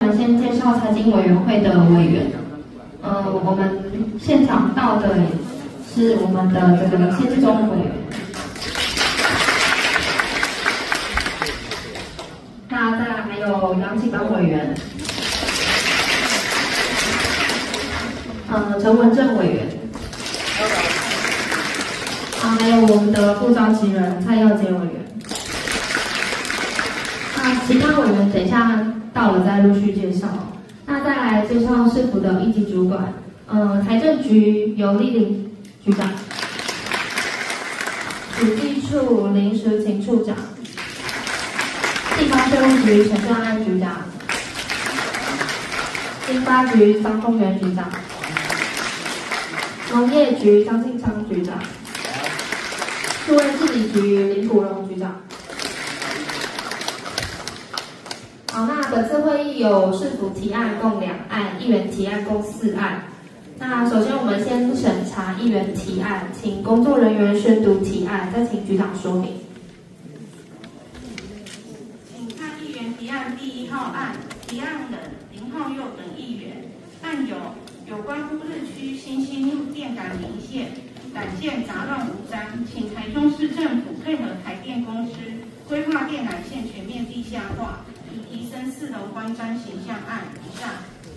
们先介绍财经委员会的委员。我们现场到的是我们的这个谢志忠委员。那再来还有杨启邦委员，陈文正委员，还有我们的副召集人蔡耀杰委员。那其他委员等一下到了再陆续介绍。那再来介绍市府的一级主管，财政局由丽玲局长，主计处林时勤处长，地方税务局陈正安局长，经发局张丰源局长，农业局张庆昌局长，数位治理局林古荣局长。好，那本次会议有市府提案共2案，议员提案共4案。那首先我们先审查议员提案，请工作人员宣读提案，再请局长说明。 请看议员提案第1号案，提案人林浩佑等议员，案有关乌日区新兴路电感林线杂乱无章，请台中市政府配合台电公司规划电缆线全面地下化，以提升4楼观瞻形象案。以上。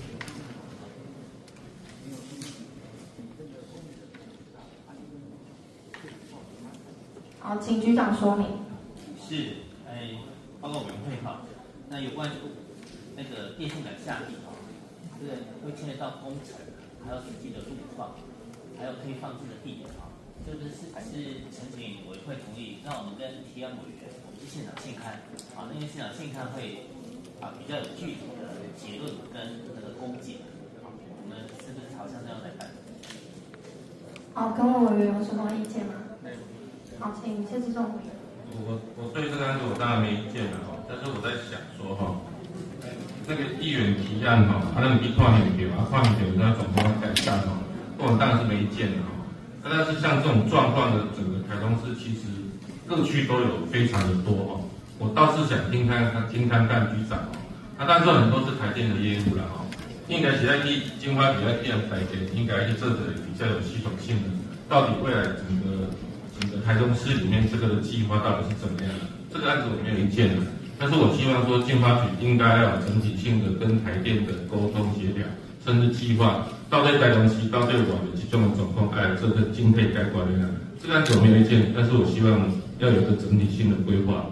好，请局长说明。 是，报告委员会哈，那有关那个电线杆下地哈，这个会牵涉到工程，还有实际的路况，还有可以放置的地点哈，这个是陈请委员会同意，让我们跟提案委员我们去现场现勘，啊，因为现场现勘会比较有具体的结论跟那个公检，我们是不是朝向这样来办？ 好，各位委员有什么意见吗？好，请谢志忠委员。 我对这个案子我当然没意见了哈，但是我在想说哈，这个议员提案哈，他那个一跨年表啊，跨年表那总共要改善哈，我们当然是没意见的哈。但是像这种状况的整个台中市，其实各区都有非常的多哈。我倒是想听看局长哈，当然这很多是台电的业务了哈，应该是在金花比较电台电，应该去做的比较有系统性的，到底未来整个台中市里面这个的计划到底是怎么样的？这个案子我没有意见的，但是我希望说经发局应该要有整体性的跟台电的沟通协调，甚至计划到底台中市到底我的这种状况，这个经费该管理哪？这个案子我没有意见，但是我希望要有个整体性的规划。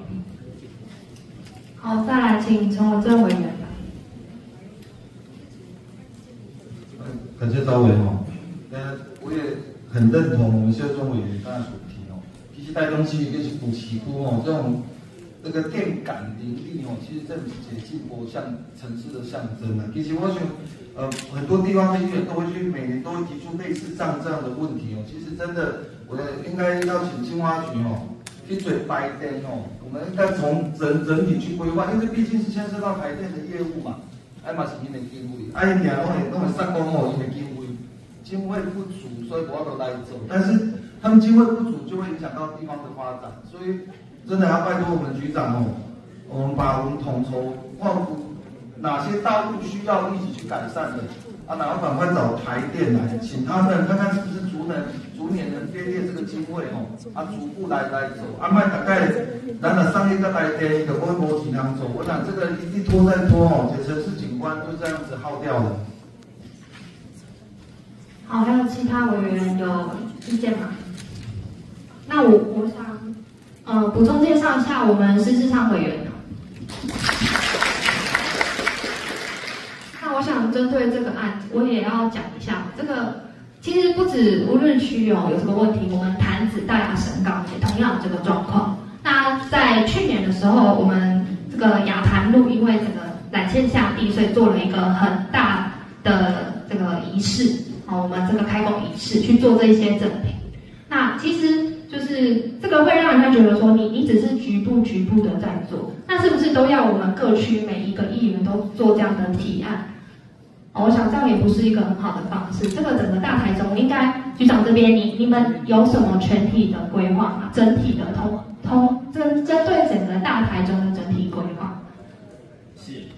好，再来请陈文正委员。 感谢招委哈，我也很认同我们谢忠委员刚才所提哦，其实台中市也是补市区哦，这个电感林立哦，其实这是进步像城市的象征啊。其实我想，很多地方的议员都会每年都会提出类似这样的问题哦。其实真的，我应该邀请青蛙局哦，去做白电哦，我们应该从整体去规划，因为毕竟是牵涉到台电的业务嘛，嘛是因的经费，因定拢会上工哦，因的经费不足，所以我都来走。但是他们经费不足，就会影响到地方的发展，所以真的要拜托我们局长哦，我们把我们统筹，哪些道路需要一起去改善的啊，然后赶快找台电来，请他们看看是不是逐年能编列这个经费哦，逐步来走，卖大概咱上一个台电的规模尽量走，我想这个一拖再拖哦，这城市景观就这样子耗掉了。 好，还有其他委员有意见吗？那我想，补充介绍一下我们施志昌委员。那我想针对这个案子，我也要讲一下，这个其实不止乌日区哦有这个问题，我们潭子、大雅、神冈也同样有这个状况。那在去年的时候，我们这个雅潭路因为这个缆线下地，所以做了一个很大的这个仪式。我们这个开工仪式去做这一些赠品，那其实就是这个会让人家觉得说你只是局部的在做，那是不是都要我们各区每一个议员都做这样的提案？我想这样也不是一个很好的方式。这个整个大台中应该局长这边你们有什么全体的规划吗？整体的针对整个大台中的整体规划？ 是那个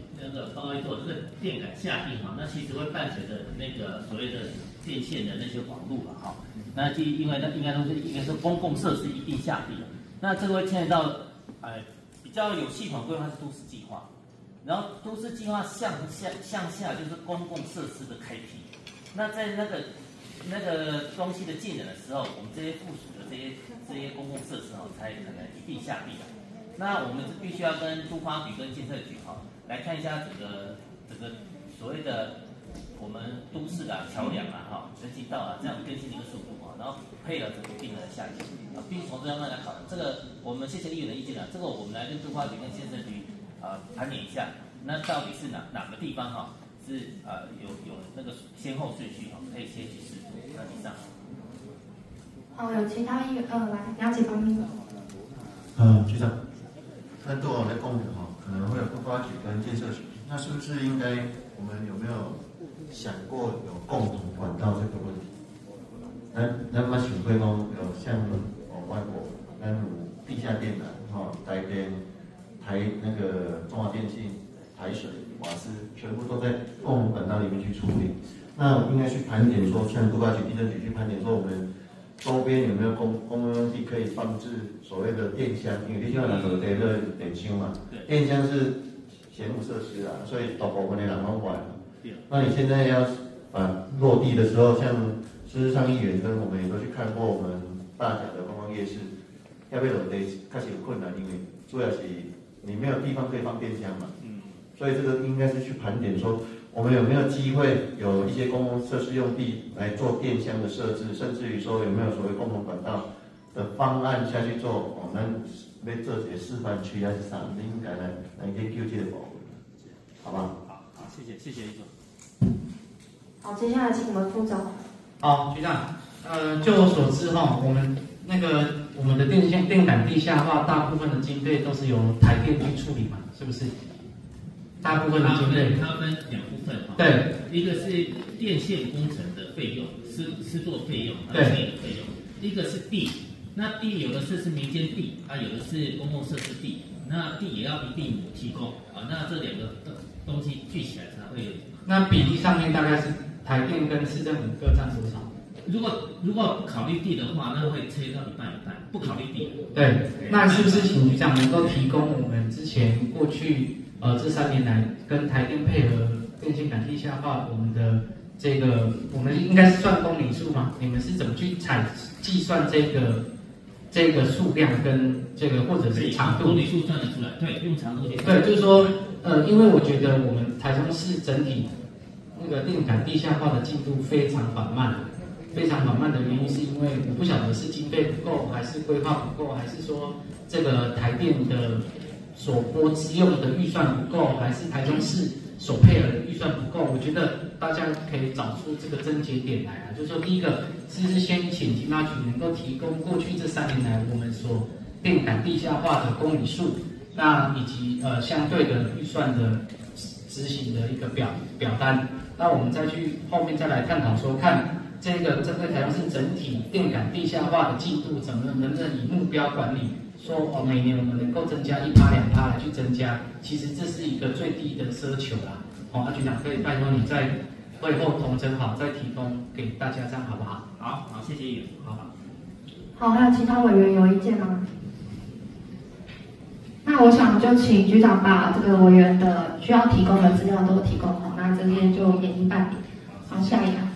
报告一做，这个电感下地哈，那其实会伴随着那个所谓的电线的那些网路了哈。那因为那应该是公共设施一定下地了，那这个会牵扯到比较有系统规划是都市计划，然后都市计划向下就是公共设施的开辟。那在那个东西的建成的时候，我们这些附属的这些公共设施才可能一并下地的。那我们是必须要跟都发局跟建设局来看一下整个所谓的我们都市的桥梁人行道这样更新的一个速度然后配合整个并的下地必须从这方面来考量。这个我们谢谢议员的意见这个我们来跟都发局跟建设局盘点一下，那到底是哪个地方是有那个先后顺序可以先去试做。那以上。 好，有其他议员来了解方面。 局长。那对我来讲可能会有都发局跟建设局，那是不是应该我们有没有想过有共同管道这个问题？咱嘛想过讲有像外国，咱有地下电缆台电、台那个中华电信、台水、瓦斯，全部都在共同管道里面去处理。那应该去盘点说，像都发局、地震局去盘点说我们。周边有没有公用地可以放置所谓的电箱？因为你像那个电热电箱嘛，电箱是闲务设施所以大部分的人都管。那你现在要落地的时候，像事实上议员跟我们也都去看过我们大甲的观光夜市，要不要落地开始有困难，因为主要是你没有地方可以放电箱嘛。所以这个应该是去盘点说。我们有没有机会有一些公共设施用地来做电箱的设置，甚至于说有没有所谓共同管道的方案下去做？我们要做一个示范区还是啥？你应该来研究这个部分，好吧？ 好，谢谢李总。 好，接下来请我们副总。 好，局长，就我所知我们我们的电感地下化大部分的经费都是由台电去处理嘛，是不是？大部分的经费它分两部分对， 一个是电线工程的费用，施作费用， 对， 的费用；一个是地，那地有的是民间地，有的是公共设施地，那地也要一并提供那这两个东西聚起来才会。 那比例上面大概是台电跟市政府各占多少？ 如果不考虑地的话，那会切到一半一半，不考虑地。 对，那是不是请局长能够提供我们之前过去？这3年来跟台电配合电线杆地下化，我们的这个我们应该是算公里数吗？你们是怎么去计算这个数量跟这个或者是长度？ 公里数算得出来，对，用长度去。 对，就是说因为我觉得我们台中市整体那个电杆地下化的进度非常缓慢，非常缓慢的原因是因为我不晓得是经费不够，还是规划不够，还是说这个台电的。所拨支用的预算不够，还是台中市所配合的预算不够？我觉得大家可以找出这个症结点来就是说，第一个是先请经发局能够提供过去这3年来我们所电感地下化的公里数，那以及相对的预算的执行的一个表单，那我们再去后面再来探讨说，看这个针对台中市整体电感地下化的进度，能不能以目标管理。说每年我们能够增加1%、2%来去增加，其实这是一个最低的奢求啦。局长可以拜托你在会后统整好，再提供给大家，这样好不好？ 好，谢谢议员。 好，还有其他委员有意见吗？那我想就请局长把这个委员的需要提供的资料都提供好，那这边就演绎办理。好，下一个。